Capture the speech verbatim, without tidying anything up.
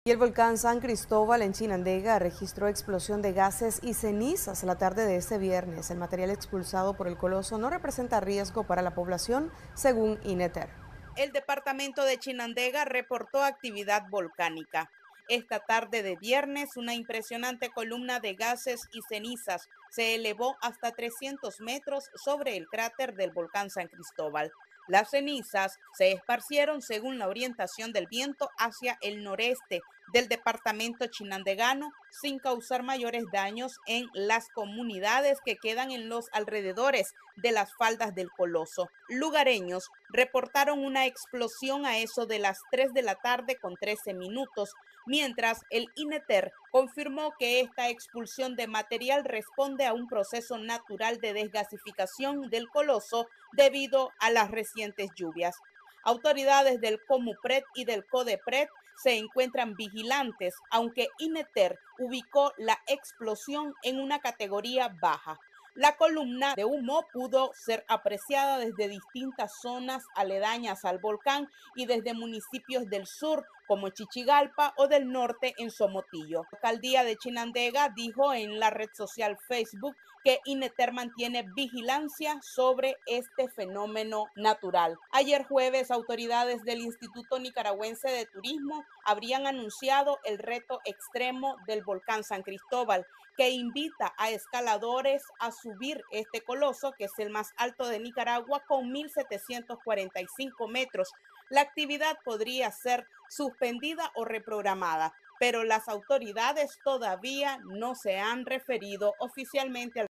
Y el volcán San Cristóbal en Chinandega registró explosión de gases y cenizas la tarde de este viernes. El material expulsado por el coloso no representa riesgo para la población, según INETER. El departamento de Chinandega reportó actividad volcánica. Esta tarde de viernes, una impresionante columna de gases y cenizas se elevó hasta trescientos metros sobre el cráter del volcán San Cristóbal. Las cenizas se esparcieron según la orientación del viento hacia el noreste del departamento chinandegano sin causar mayores daños en las comunidades que quedan en los alrededores de las faldas del coloso. Lugareños reportaron una explosión a eso de las tres de la tarde con trece minutos, mientras el INETER confirmó que esta expulsión de material responde a un proceso natural de desgasificación del coloso debido a las recientes lluvias. Autoridades del COMUPRED y del CODEPRED se encuentran vigilantes, aunque INETER ubicó la explosión en una categoría baja. La columna de humo pudo ser apreciada desde distintas zonas aledañas al volcán y desde municipios del sur como Chichigalpa o del norte en Somotillo. La alcaldía de Chinandega dijo en la red social Facebook que INETER mantiene vigilancia sobre este fenómeno natural. Ayer jueves, autoridades del Instituto Nicaragüense de Turismo habrían anunciado el reto extremo del volcán San Cristóbal, que invita a escaladores a subir este coloso, que es el más alto de Nicaragua, con mil setecientos cuarenta y cinco metros. La actividad podría ser suspendida o reprogramada, pero las autoridades todavía no se han referido oficialmente al